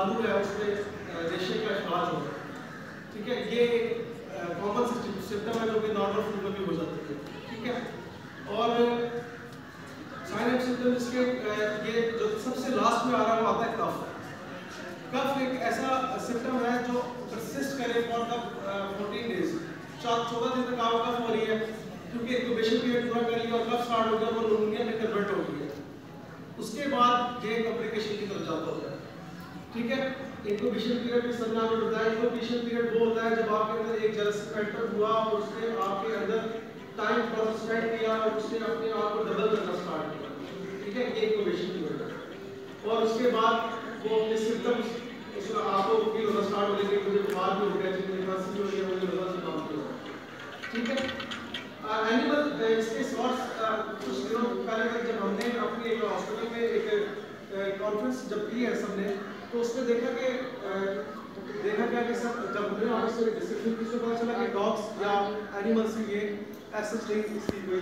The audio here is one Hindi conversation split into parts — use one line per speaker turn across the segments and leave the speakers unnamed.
बालू है उसमें रेशे का इस्तेमाल होता है, ठीक है। ये कॉमन सिस्टम है जो कि नॉर्मल फूड में भी हो जाती है, ठीक है। और साइन एंड सिम्टम इसके ये जो सबसे लास्ट में आ रहा है वो आता है कफ। कफ एक ऐसा सिम्टम है जो परसिस्ट करे फॉर द 14 डेज, 14 दिन तक आपको कफ हो रही है क्योंकि इंक्यूबेशन पीरियड पूरा कर लिया और कफ स्टार्ट हो गया, वो निमोनिया में कन्वर्ट हो गई है। उसके बाद ये कॉम्प्लिकेशन की तरफ जाता होता है, ठीक है। इंक्यूबेशन पीरियड भी सब नाम बताया। इंक्यूबेशन पीरियड वो होता है जब आपके अंदर एक जरासीम एंटर हुआ और उसने आपके अंदर टाइम पर स्पेंड किया और उसने अपने आप को डबल करना स्टार्ट किया, ठीक है। ये इंक्यूबेशन पीरियड है। और उसके बाद वो अपने सिम्टम्स उसका आपको फील होना स्टार्ट हो जाएगा, मुझे बुखार भी हो गया, मुझे खांसी भी हो गई, मुझे लगा से काम किया, ठीक है। एनिमल इसके सॉर्ट्स कुछ दिनों पहले तक जब हमने अपनी एक हॉस्पिटल में एक कॉन्फ्रेंस जब की है सबने, तो उसमें देखा गया कि सब जब हमने आपस में डिस्कशन की तो पता चला कि डॉग्स या एनिमल्स ये ऐसा नहीं इसकी कोई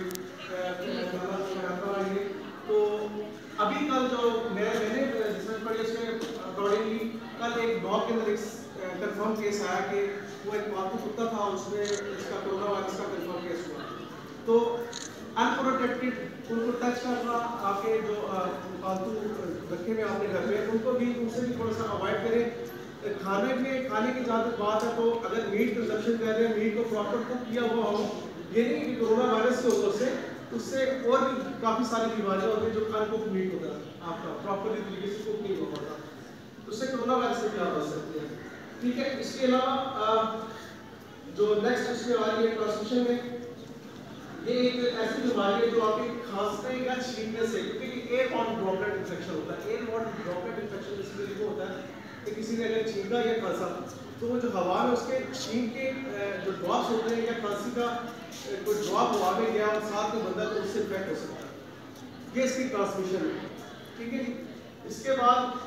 ये। तो अभी कल जो मैंने रिसर्च पढ़ी उसके अकॉर्डिंगली कल एक डॉग के अंदर एक कंफर्म केस आया कि वो एक पालतू कुत्ता था, उसमें इसका कोरोना वायरस का कंफर्म केस हुआ। तो अनप्रोटेक्टेड उनको टच करना, आपके जो पालतू रखे हुए आपने घर में उनको भी उनसे भी थोड़ा सा अवॉइड करें। खाने की जहाँ तक बात है तो अगर मीट कंजप्शन कर रहे हैं, मीट को प्रॉपर कुक किया हुआ हो, ये नहीं कि कोरोना वायरस के ऊपर उससे और भी काफ़ी सारी बीमारियाँ होती हैं जो अनकुक मीट होता है आपका प्रॉपरली तरीके से कुक नहीं हो पाता, उससे कोरोना वायरस से भी आप बच सकते हैं, ठीक है। इसके अलावा जो नेक्स्ट इसमें आ रही है ट्रांसमिशन में, ये एक ऐसी बीमारी है जो आपके खांसने या छींकने से, क्योंकि एयर बॉर्न ड्रॉपलेट इन्फेक्शन होता है। Air borne droplet infection basically वो होता है कि किसी ने अगर छींका या खांसा तो वो जो हवा में उसके छींक के जो ड्रॉप्स होते हैं या खांसी का कोई ड्रॉप हवा में गया और साथ में बंदा तो उससे इन्फेक्ट हो सकता है। ये इसकी ट्रांसमिशन है, ठीक है जी। इसके बाद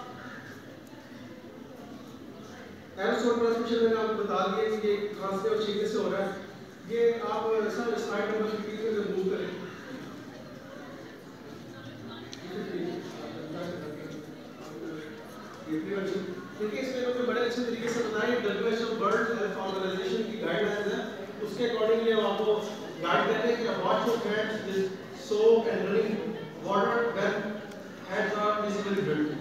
एरोसोल ट्रांसमिशन मैंने आपको बता दिया कि ये खांसने और छींकने से हो रहा है। ये आप सर स्लाइड नंबर 15 पे मूव करें, देखिए इसमें लोगों ने बड़े अच्छे तरीके से बताया। WHO वर्ल्ड हेल्थ ऑर्गेनाइजेशन की गाइडलाइंस है, उसके अकॉर्डिंगली हम आपको गाइड करते हैं कि wash your hands with soap and running water when hands are visibly dirty।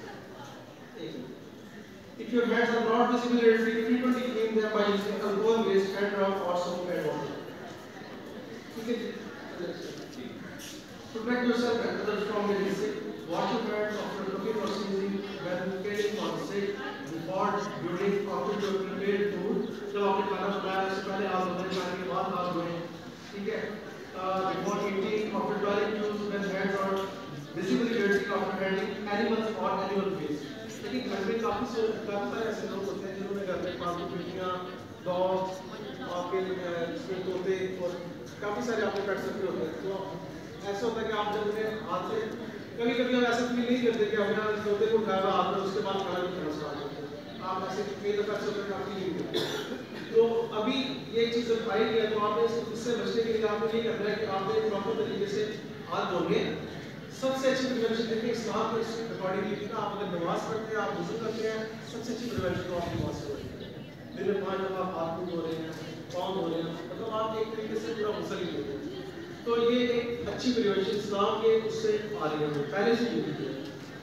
If your hands are not visibly dirty, frequently clean them by using alcohol-based hand rub or soap and water। ठीक है, protect yourself and others from getting sick. Wash your hands after cooking or sneezing, when caring for the sick, before, during, after you have prepared food। जब आपने खाना बनाया उससे पहले हाथ धोने, खाने के बाद हाथ धोएं, ठीक है। Before eating, after dwelling use when hands are visibly dirty, after handling animals or animal waste। लेकिन घर में काफी सारे ऐसे लोग होते हैं जिन्होंने घर में पालतू बिल्लियाँ, डॉग्स, आपके इसमें तोते और काफी सारे आपके पेट्स रखे होते हैं। तो ऐसा होता है कि आप जब उन्हें हाथ से कभी-कभी हम ऐसा फील नहीं करते कि हमने तोते को उठाया हाथ में उसके बाद खाना भी खाना स्टार्ट करते हैं। आप ऐसे कई दफा ऐसा होता है आप फील नहीं करते। तो अभी ये चीज़ जब आई है तो आपने इससे बचने के लिए आपको ये करना है कि आपने प्रॉपर तरीके से हाथ धोने। सबसे अच्छी प्रिवेंशन देखिए इस्लाम को इसके अकॉर्डिंगली लिखा, आप अगर नमाज पढ़ते हैं, आप वुज़ू करते हैं, सबसे अच्छी प्रिवेंशन तो आपकी नमाज से होती है। दिन में 5 दफा हाथ मुंह धो रहे हैं, पाँव धो रहे हैं, मतलब आप एक तरीके से पूरा मुसल्ली होते हैं। तो ये एक अच्छी प्रिवेंशन इस्लाम के उससे आ रही है, पहले से होती है।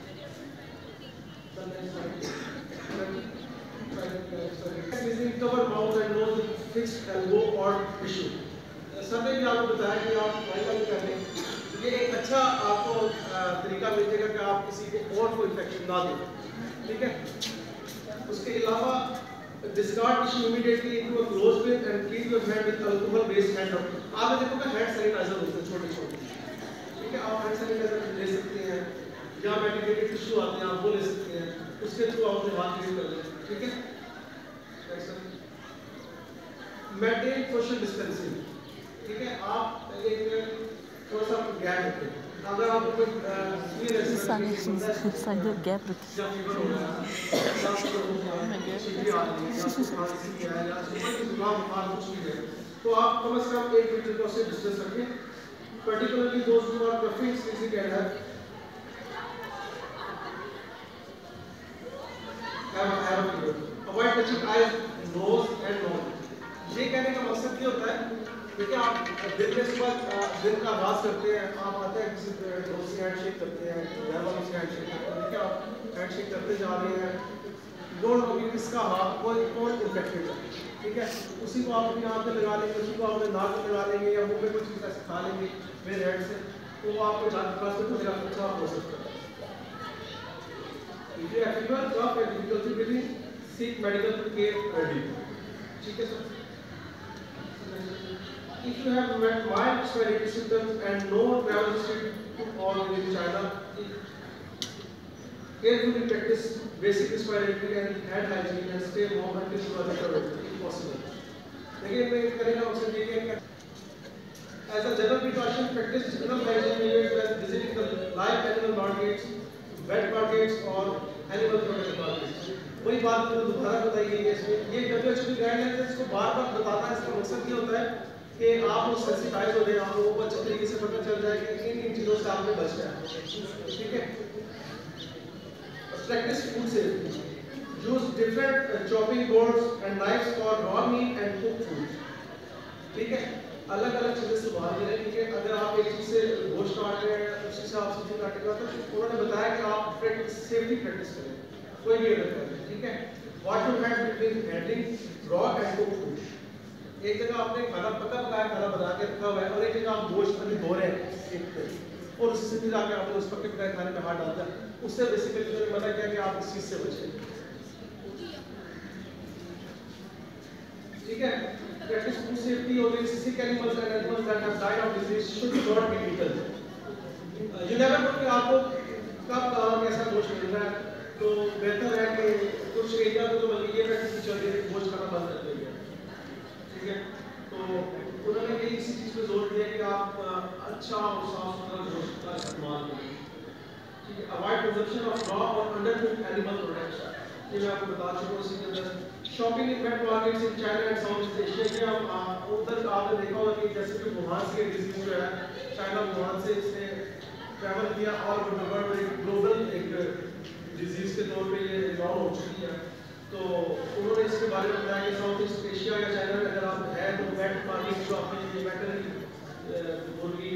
Cover mouth and nose with fixed elbow और टिश्यू। सर ने भी आपको बताया कि आप वाइपल कर लें, ये एक अच्छा आपको तरीका मिल जाएगा कि आप किसी को और को इन्फेक्शन ना दें, ठीक है। उसके अलावा discard tissue immediately into a close with and clean your hand with alcohol based hand rub. आप देखोगे हैंड सैनिटाइजर होते हैं छोटे-छोटे, ठीक है। आप हैंड सैनिटाइजर ले सकते हैं या मेडिकेटेड टिश्यू आते हैं आप वो ले सकते हैं, उसके थ्रू आप अपने हाथ क्लीन कर लें, ठीक है। मेंटेन सोशल डिस्टेंसिंग, ठीक है। आप एक थोड़ा सा गैप रखें। अगर आप कोई
साइड गैप रखें
तो आप कम से कम 1 मीटर का उससे डिस्टेंस रखें। Particularly those who are coughing, sneezing and have have a fever. Avoid touching eyes, nose and mouth. ये कहने का मकसद क्या होता है? देखिए आप दिन में सुबह दिन का आगाज करते हैं, आप आते हैं किसी दोस्त से हैंडशेक करते हैं, घर वालों से हैंडशेक करते हैं, देखिए आप हैंडशेक करते जा रहे हैं, डोंट नो कि किसका हाथ कौन इन्फेक्टेड है, ठीक है? उसी को आप अपनी आँख में लगा लेंगे, उसी को अपने नाक में लगा लेंगे या मुंह में कुछ चीज़ ऐसे खा लेंगे मेरे हैंड से, तो वो आपको ट्रांसमिट होने का खतरा हो सकता है। If you have fever, cough and difficulty breathing, seek medical care early. ठीक है sir? If you have mild respiratory symptoms and no travel history to or within China, carefully practice basic respiratory and hand hygiene and stay home until you are recovered, if possible. देखिए मैं करेगा उससे देखिए as a general precaution, practice general hygiene measures when visiting the live animal markets, wet markets or animal product markets. वही बात को दोबारा बताई गई है इसमें। ये WHO की गाइडलाइंस है, इसको बार-बार बताना है। इसका मकसद ये होता है कि आप लोग सेंसिटाइज हो जाए, आप लोगों को अच्छे तरीके से पता चल जाए कि इन चीज़ों से आपने बचना है, ठीक है? Practice food safety. Use different chopping boards and knives for raw meat and cooked food. ठीक है? अलग-अलग चीज़ें इस्तेमाल करें, ठीक है? अगर आप एक चीज़ से गोश्त काट रहे हैं, उसी से आप सब्जी काटेगा, तो उन्होंने बताया कि आप सेफ्टी प्रैक्टिस करें, कोई भी गलत करें, ठीक है? Wash your hands between handling raw and cooked food. एक जगह आपने खाना पकाया खाना बना के रखा हुआ है और एक जगह आप गोश्त अभी धो रहे हैं एक पे, और उससे फिर आके आपने उस पके पकाए खाने में हाथ डाल दिया, उससे बेसिकली उन्होंने मना किया कि आप इस चीज़ से बचें, ठीक है? Practice food safety or sick animals and animals that have died of disease should not be eaten. You never know कि आपको कब कहाँ कैसा गोश्त मिल रहा है, तो बेहतर है कि कुछ एरिया में तो बल्कि ये प्रैक्टिस चल रही है कि गोश्त खाना बंद कर देंगे, ठीक है? तो उन्होंने यही इसी चीज़ पे जोर दिया कि आप अच्छा और साफ सुथरा गोश्त का इस्तेमाल करें, ठीक है? Avoid consumption of raw or undercooked animal products. ये मैं आपको बता चुका हूँ। इसी के अंदर shopping in wet markets in China and South East Asia के हम उधर आपने देखा होगा कि जैसे कि वुहान से डिजीज जो है, चाइना वुहान से इसने ट्रैवल किया और वर्ल्ड में ग्लोबल एक डिजीज के तौर पे ये लॉन्च हो चुकी है। तो उन्होंने इसके बारे में बताया कि साउथ ईस्ट एशिया या चाइना में अगर आप है तो वेट मार्केट जो आपने ये वेटनरी मुर्गी